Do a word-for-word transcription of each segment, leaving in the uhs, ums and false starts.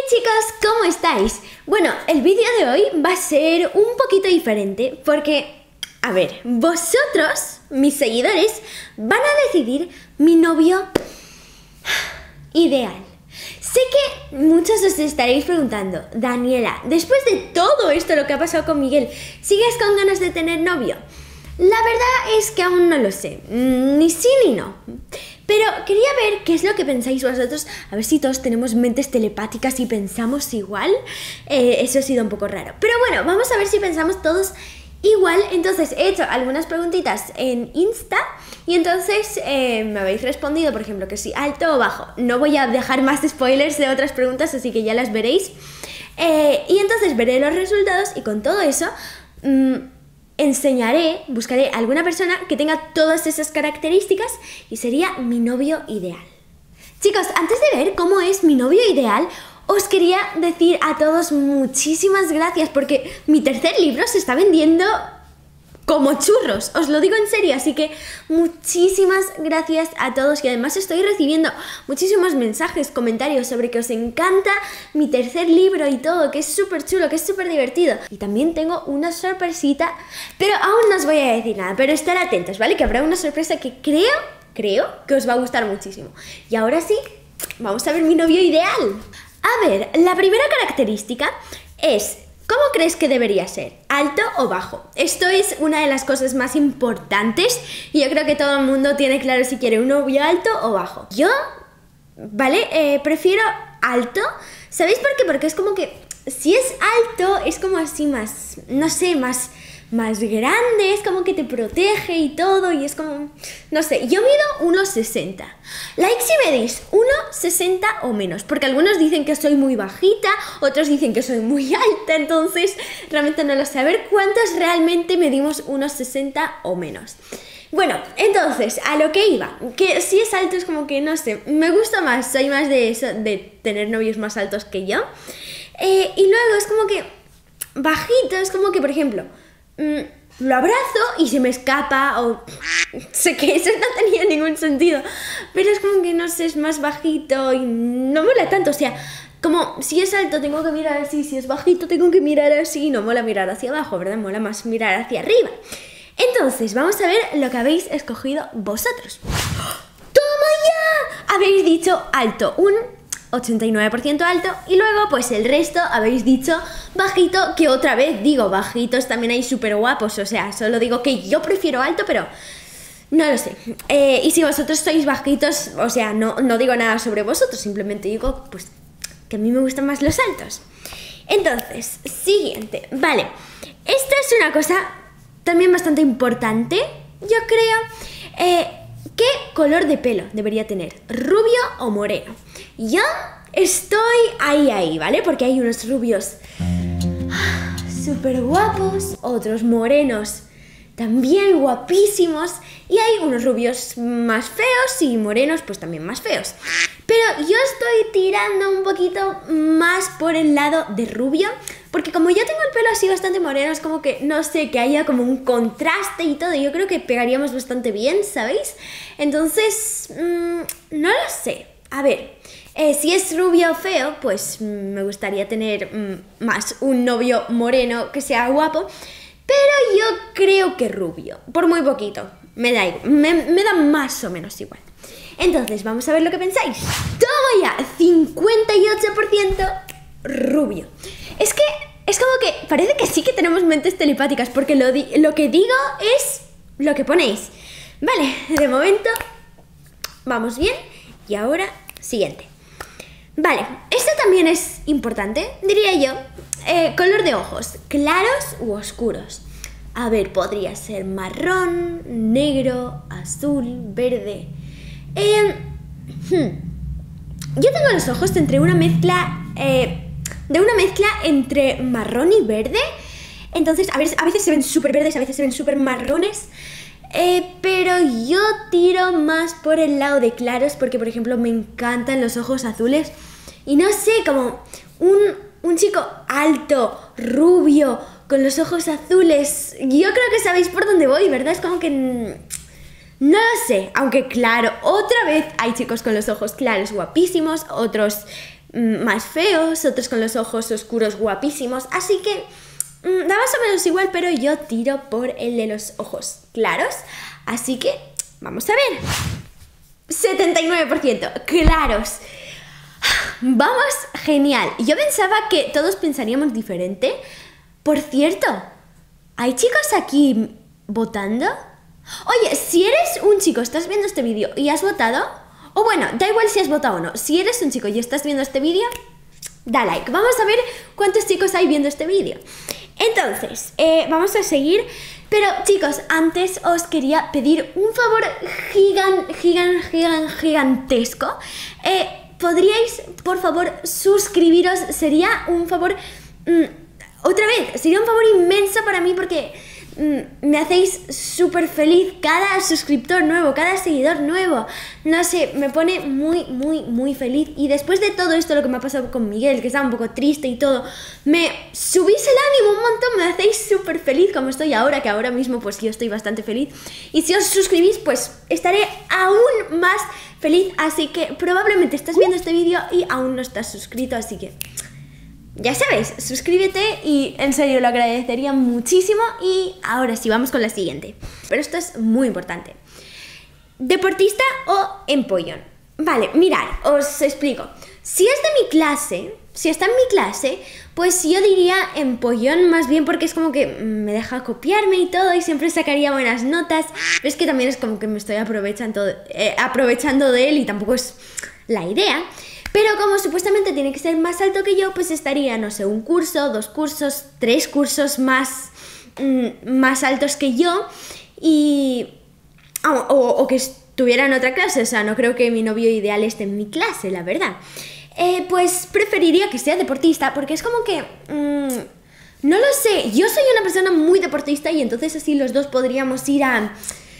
chicos, ¿cómo estáis? Bueno, el vídeo de hoy va a ser un poquito diferente porque, a ver, vosotros, mis seguidores, van a decidir mi novio ideal. Sé que muchos os estaréis preguntando, Daniela, después de todo esto lo que ha pasado con Miguel, ¿sigues con ganas de tener novio? La verdad es que aún no lo sé, ni sí ni no. Pero quería ver qué es lo que pensáis vosotros, a ver si todos tenemos mentes telepáticas y pensamos igual. Eh, eso ha sido un poco raro. Pero bueno, vamos a ver si pensamos todos igual. Entonces he hecho algunas preguntitas en Insta y entonces eh, me habéis respondido, por ejemplo, que si alto o bajo. No voy a dejar más spoilers de otras preguntas, así que ya las veréis. Eh, y entonces veré los resultados y con todo eso Mmm, enseñaré, buscaré a alguna persona que tenga todas esas características y sería mi novio ideal. Chicos, antes de ver cómo es mi novio ideal, os quería decir a todos muchísimas gracias porque mi tercer libro se está vendiendo como churros, os lo digo en serio, así que muchísimas gracias a todos y además estoy recibiendo muchísimos mensajes, comentarios sobre que os encanta mi tercer libro y todo, que es súper chulo, que es súper divertido. Y también tengo una sorpresita, pero aún no os voy a decir nada, pero estar atentos, ¿vale? Que habrá una sorpresa que creo, creo que os va a gustar muchísimo. Y ahora sí, vamos a ver mi novio ideal. A ver, la primera característica es... ¿cómo crees que debería ser? ¿Alto o bajo? Esto es una de las cosas más importantes y yo creo que todo el mundo tiene claro si quiere un novio alto o bajo. Yo, ¿vale? Eh, prefiero alto. ¿Sabéis por qué? Porque es como que si es alto es como así más, no sé, más... más grande, es como que te protege y todo y es como, no sé, yo mido uno sesenta. Like si medís uno sesenta o menos, porque algunos dicen que soy muy bajita, otros dicen que soy muy alta, entonces realmente no lo sé. A ver cuántos realmente medimos uno sesenta o menos. Bueno, entonces, a lo que iba, que si es alto es como que, no sé, me gusta más, soy más de eso, de tener novios más altos que yo. Eh, y luego es como que bajito, es como que, por ejemplo, lo abrazo y se me escapa o sé que eso no tenía ningún sentido, pero es como que no sé, es más bajito y no mola tanto, o sea, como si es alto tengo que mirar así, si es bajito tengo que mirar así, no mola mirar hacia abajo, ¿verdad? Mola más mirar hacia arriba. Entonces vamos a ver lo que habéis escogido vosotros. ¡Toma ya! Habéis dicho alto, un ochenta y nueve por ciento alto y luego pues el resto habéis dicho bajito, que otra vez digo, bajitos también hay súper guapos, o sea, solo digo que yo prefiero alto, pero no lo sé. Eh, y si vosotros sois bajitos, o sea, no, no digo nada sobre vosotros, simplemente digo pues que a mí me gustan más los altos. Entonces, siguiente, vale, esta es una cosa también bastante importante, yo creo. eh, ¿Qué color de pelo debería tener? ¿Rubio o moreno? Yo estoy ahí, ahí, ¿vale? Porque hay unos rubios súper guapos, otros morenos también guapísimos y hay unos rubios más feos y morenos pues también más feos. Pero yo estoy tirando un poquito más por el lado de rubio, porque como yo tengo el pelo así bastante moreno, es como que, no sé, que haya como un contraste y todo, yo creo que pegaríamos bastante bien, ¿sabéis? Entonces, mmm, no lo sé. A ver, eh, si es rubio o feo, pues mmm, me gustaría tener mmm, más un novio moreno que sea guapo, pero yo creo que rubio, por muy poquito, me da igual, me, me da más o menos igual. Entonces, vamos a ver lo que pensáis. ¡Toma ya! cincuenta y ocho por ciento rubio. Es que es como que parece que sí que tenemos mentes telepáticas, porque lo, di lo que digo es lo que ponéis. Vale, de momento vamos bien. Y ahora, siguiente. Vale, esto también es importante, diría yo. Eh, color de ojos, ¿claros u oscuros? A ver, podría ser marrón, negro, azul, verde. Eh, hmm. Yo tengo los ojos entre una mezcla... Eh, de una mezcla entre marrón y verde. Entonces, a veces, a veces se ven súper verdes, a veces se ven súper marrones. Eh, pero yo tiro más por el lado de claros porque, por ejemplo, me encantan los ojos azules. Y no sé, como un, un chico alto, rubio, con los ojos azules. Yo creo que sabéis por dónde voy, ¿verdad? Es como que... no lo sé, aunque claro, otra vez hay chicos con los ojos claros guapísimos, otros mm, más feos, otros con los ojos oscuros guapísimos, así que mm, da más o menos igual, pero yo tiro por el de los ojos claros, así que vamos a ver. setenta y nueve por ciento, claros. Vamos, genial. Yo pensaba que todos pensaríamos diferente. Por cierto, ¿hay chicos aquí votando? Oye, si eres un chico, estás viendo este vídeo y has votado, o bueno, da igual si has votado o no, si eres un chico y estás viendo este vídeo, da like. Vamos a ver cuántos chicos hay viendo este vídeo. Entonces, eh, vamos a seguir. Pero chicos, antes os quería pedir un favor gigan, gigan, gigan, gigantesco. Eh, ¿Podríais, por favor, suscribiros? Sería un favor... Mmm, otra vez, sería un favor inmenso para mí porque mmm, me hacéis súper feliz cada suscriptor nuevo, cada seguidor nuevo. No sé, me pone muy, muy, muy feliz. Y después de todo esto, lo que me ha pasado con Miguel, que estaba un poco triste y todo, me subís el ánimo un montón, me hacéis súper feliz como estoy ahora, que ahora mismo pues yo estoy bastante feliz. Y si os suscribís, pues estaré aún más feliz. Así que probablemente estás viendo este vídeo y aún no estás suscrito, así que... ya sabes, suscríbete y en serio lo agradecería muchísimo. Y ahora sí, vamos con la siguiente. Pero esto es muy importante. ¿Deportista o empollón? Vale, mirad, os explico. Si es de mi clase, si está en mi clase, pues yo diría empollón más bien porque es como que me deja copiarme y todo y siempre sacaría buenas notas. Pero es que también es como que me estoy aprovechando, eh, aprovechando de él y tampoco es la idea. Pero como supuestamente tiene que ser más alto que yo, pues estaría, no sé, un curso, dos cursos, tres cursos más, mmm, más altos que yo y... O, o, o que estuviera en otra clase, o sea, no creo que mi novio ideal esté en mi clase, la verdad. Eh, pues preferiría que sea deportista porque es como que... Mmm, no lo sé, yo soy una persona muy deportista y entonces así los dos podríamos ir a...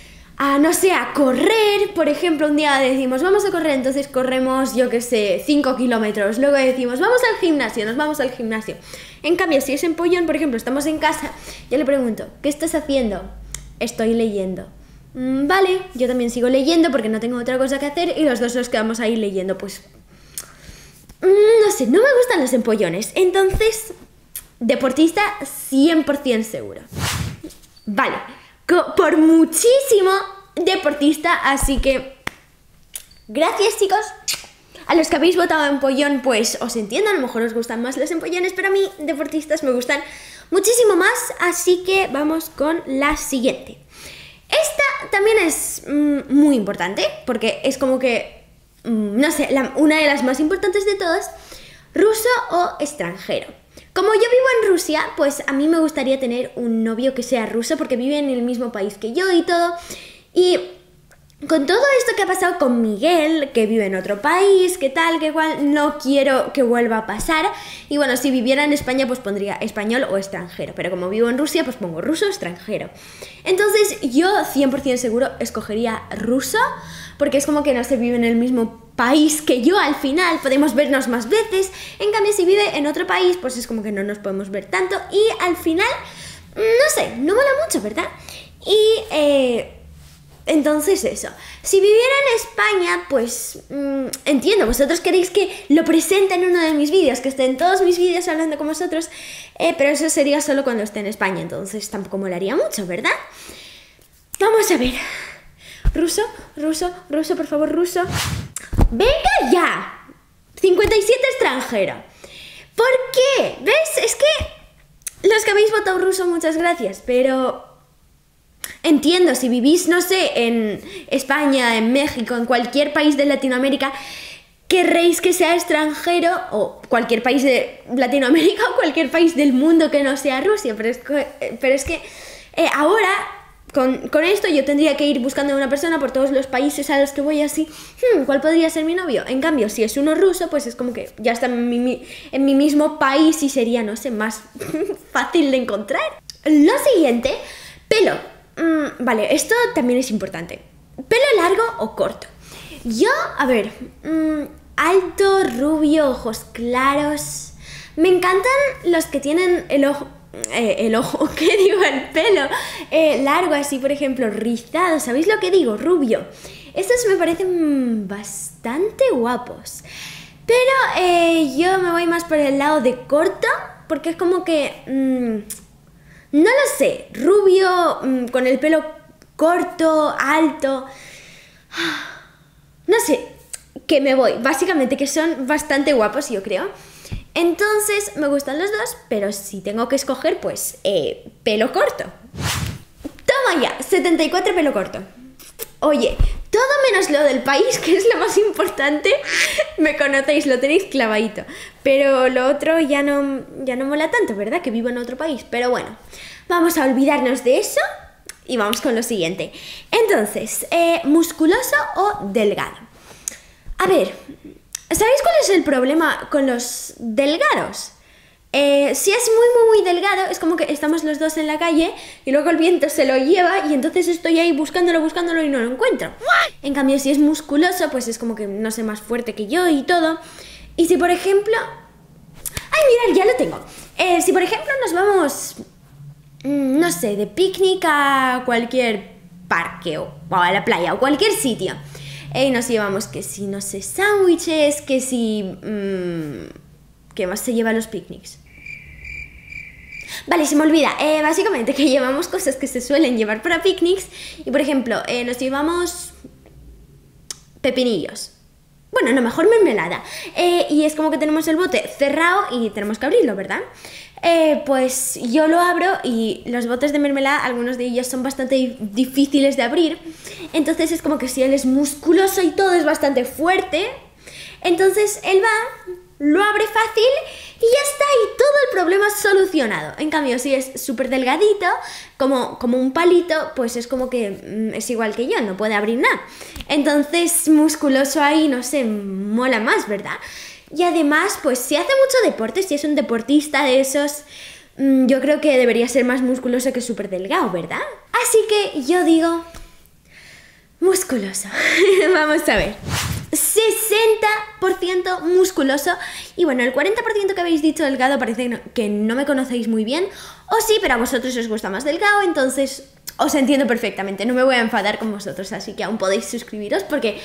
a, no sé, a correr. Por ejemplo, un día decimos, vamos a correr, entonces corremos, yo qué sé, cinco kilómetros. Luego decimos, vamos al gimnasio, nos vamos al gimnasio. En cambio, si es empollón, por ejemplo, estamos en casa, yo le pregunto, ¿qué estás haciendo? Estoy leyendo. Mm, vale, yo también sigo leyendo porque no tengo otra cosa que hacer y los dos nos quedamos ahí leyendo, pues... Mm, no sé, no me gustan los empollones, entonces, deportista cien por ciento seguro. Vale. Por muchísimo deportista, así que gracias chicos. A los que habéis votado empollón, pues os entiendo, a lo mejor os gustan más los empollones, pero a mí deportistas me gustan muchísimo más, así que vamos con la siguiente. Esta también es mmm, muy importante, porque es como que, mmm, no sé, la, una de las más importantes de todas, ruso o extranjero. Como yo vivo en Rusia, pues a mí me gustaría tener un novio que sea ruso porque vive en el mismo país que yo y todo. Y con todo esto que ha pasado con Miguel, que vive en otro país, que tal, que igual, no quiero que vuelva a pasar. Y bueno, si viviera en España, pues pondría español o extranjero. Pero como vivo en Rusia, pues pongo ruso o extranjero. Entonces yo cien por ciento seguro escogería ruso, porque es como que no se vive en el mismo país que yo, al final podemos vernos más veces. En cambio, si vive en otro país, pues es como que no nos podemos ver tanto. Y al final, no sé, no mola mucho, ¿verdad? Y... Eh, Entonces eso, si viviera en España, pues mmm, entiendo, vosotros queréis que lo presente en uno de mis vídeos, que esté en todos mis vídeos hablando con vosotros, eh, pero eso sería solo cuando esté en España, entonces tampoco molaría mucho, ¿verdad? Vamos a ver. Ruso, ruso, ruso, por favor, ruso. ¡Venga ya! cincuenta y siete extranjero. ¿Por qué? ¿Ves? Es que los que habéis votado ruso, muchas gracias, pero... Entiendo, si vivís, no sé, en España, en México, en cualquier país de Latinoamérica, querréis que sea extranjero, o cualquier país de Latinoamérica o cualquier país del mundo que no sea Rusia, pero es que, pero es que eh, ahora, con, con esto, yo tendría que ir buscando a una persona por todos los países a los que voy así, hmm, ¿cuál podría ser mi novio? En cambio, si es uno ruso, pues es como que ya está en mi, en mi mismo país y sería, no sé, más fácil de encontrar. Lo siguiente, pelo. Mm, vale, esto también es importante. ¿Pelo largo o corto? Yo, a ver, mmm, alto, rubio, ojos claros. Me encantan los que tienen el ojo, eh, el ojo, ¿qué digo? El pelo eh, largo, así por ejemplo, rizado. ¿Sabéis lo que digo? Rubio. Estos me parecen bastante guapos. Pero eh, yo me voy más por el lado de corto, porque es como que... Mmm, no lo sé, rubio, mmm, con el pelo corto, alto... No sé, que me voy. Básicamente que son bastante guapos, yo creo. Entonces, me gustan los dos, pero si tengo que escoger, pues, eh, pelo corto. Toma ya, setenta y cuatro pelo corto. Oye, todo menos lo del país, que es lo más importante. Me conocéis, lo tenéis clavadito. Pero lo otro ya no, ya no mola tanto, ¿verdad? Que vivo en otro país. Pero bueno, vamos a olvidarnos de eso y vamos con lo siguiente. Entonces, eh, ¿musculoso o delgado? A ver, ¿sabéis cuál es el problema con los delgados? Eh, si es muy muy muy delgado, es como que estamos los dos en la calle y luego el viento se lo lleva y entonces estoy ahí buscándolo, buscándolo y no lo encuentro. En cambio, si es musculoso, pues es como que, no sé, más fuerte que yo y todo. Y si por ejemplo... ¡Ay, mirad, ya lo tengo! Eh, si por ejemplo nos vamos, no sé, de picnic a cualquier parque o, o a la playa o cualquier sitio, eh, y nos llevamos que si, no sé, sándwiches, que si... Mmm, ¿qué más se lleva a los picnics? Vale, se me olvida. Eh, básicamente que llevamos cosas que se suelen llevar para picnics. Y por ejemplo, eh, nos llevamos pepinillos. Bueno, no, mejor mermelada. Eh, y es como que tenemos el bote cerrado y tenemos que abrirlo, ¿verdad? Eh, pues yo lo abro y los botes de mermelada, algunos de ellos son bastante difíciles de abrir. Entonces es como que si él es musculoso y todo es bastante fuerte, entonces él va... lo abre fácil y ya está, y todo el problema solucionado. En cambio, si es súper delgadito, como, como un palito, pues es como que mm, es igual que yo, no puede abrir nada. Entonces, musculoso ahí, no sé, mola más, ¿verdad? Y además, pues si hace mucho deporte, si es un deportista de esos, mmm, yo creo que debería ser más musculoso que súper delgado, ¿verdad? Así que yo digo... musculoso. Vamos a ver. sesenta por ciento musculoso. Y bueno, el cuarenta por ciento que habéis dicho delgado parece que no, que no me conocéis muy bien. O sí, pero a vosotros os gusta más delgado, entonces os entiendo perfectamente. No me voy a enfadar con vosotros, así que aún podéis suscribiros porque...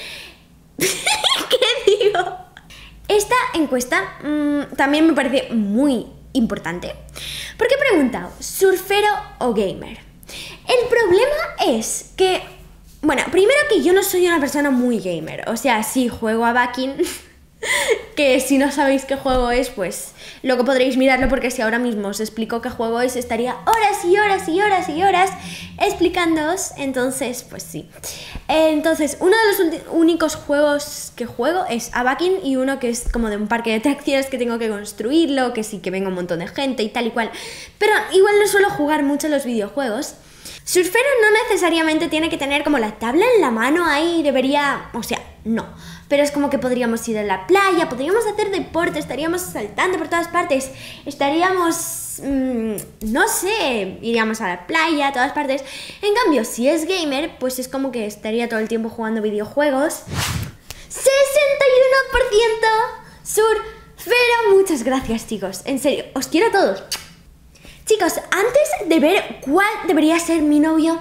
¿Qué digo? Esta encuesta mmm, también me parece muy importante, porque he preguntado, ¿surfero o gamer? El problema es que... bueno, primero que yo no soy una persona muy gamer, o sea, sí juego a Bakin, que si no sabéis qué juego es, pues luego podréis mirarlo, porque si ahora mismo os explico qué juego es, estaría horas y horas y horas y horas explicándoos, entonces, pues sí. Entonces, uno de los únicos juegos que juego es a Bakin y uno que es como de un parque de atracciones que tengo que construirlo, que sí que venga un montón de gente y tal y cual, pero igual no suelo jugar mucho los videojuegos. Surfero no necesariamente tiene que tener como la tabla en la mano ahí, debería... o sea, no. Pero es como que podríamos ir a la playa, podríamos hacer deporte, estaríamos saltando por todas partes, estaríamos... Mmm, no sé, iríamos a la playa, a todas partes. En cambio, si es gamer, pues es como que estaría todo el tiempo jugando videojuegos. ¡sesenta y uno por ciento surfero! Muchas gracias, chicos. En serio, os quiero a todos. Chicos, antes de ver cuál debería ser mi novio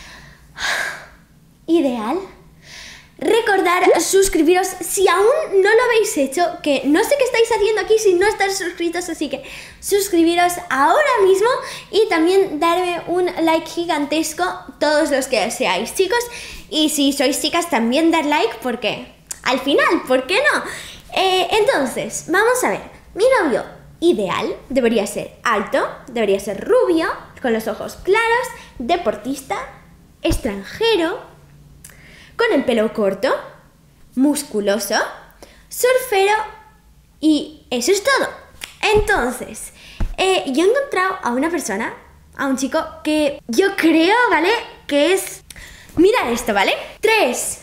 ideal, recordar suscribiros si aún no lo habéis hecho, que no sé qué estáis haciendo aquí si no estáis suscritos, así que suscribiros ahora mismo y también darme un like gigantesco todos los que deseáis, chicos. Y si sois chicas también dar like, porque al final, ¿por qué no? Eh, entonces, vamos a ver, mi novio ideal debería ser alto, debería ser rubio, con los ojos claros, deportista, extranjero, con el pelo corto, musculoso, surfero y eso es todo. Entonces, eh, yo he encontrado a una persona, a un chico que yo creo, ¿vale? Que es... mira esto, ¿vale? Tres,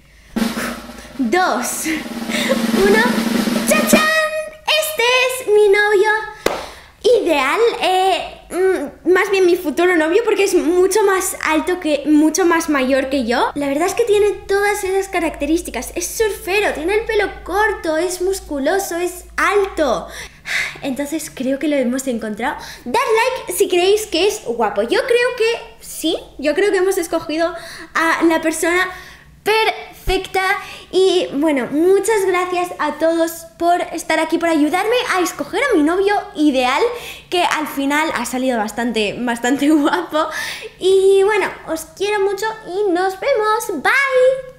dos, uno, ¡chachán! Este es mi novio ideal, eh, mm, más bien mi futuro novio, porque es mucho más alto, que mucho más mayor que yo. La verdad es que tiene todas esas características. Es surfero, tiene el pelo corto, es musculoso, es alto. Entonces creo que lo hemos encontrado. Dad like si creéis que es guapo. Yo creo que sí, yo creo que hemos escogido a la persona perfecta. perfecta. Y bueno, muchas gracias a todos por estar aquí, por ayudarme a escoger a mi novio ideal, que al final ha salido bastante, bastante guapo. Y bueno, os quiero mucho y nos vemos. Bye.